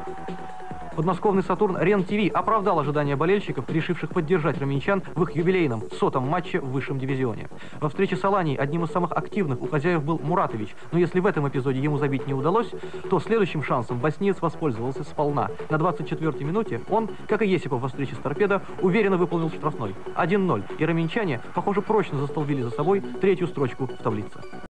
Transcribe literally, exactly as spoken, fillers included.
Подмосковный «Сатурн» РЕН-ТВ оправдал ожидания болельщиков, решивших поддержать раменчан в их юбилейном сотом матче в высшем дивизионе. Во встрече с Аланией одним из самых активных у хозяев был Муратович, но если в этом эпизоде ему забить не удалось, то следующим шансом боснеец воспользовался сполна. На двадцать четвёртой минуте он, как и Есипов во встрече с «Торпедо», уверенно выполнил штрафной. один ноль, и раменчане, похоже, прочно застолбили за собой третью строчку в таблице.